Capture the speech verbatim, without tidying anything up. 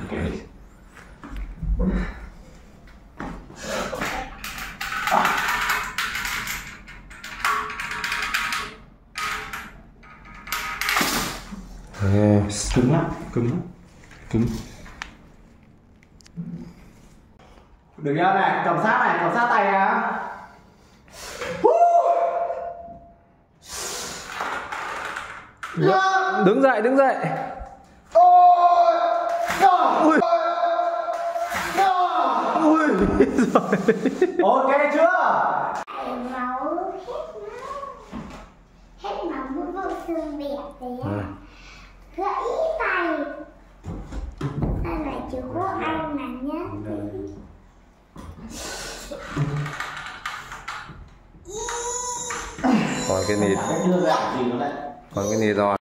Yes. Cứng lắm, cứng lắm, cứng. Được chưa này, cầm sát này, cầm sát tay à. Đứng dậy, đứng dậy. Ui. Ui. Ok chưa? Máu hết máu mũi vô xương bẹt đấy á. Gãy tay. Đây là chữ của anh mà nhá. Còn cái này, còn cái này rồi.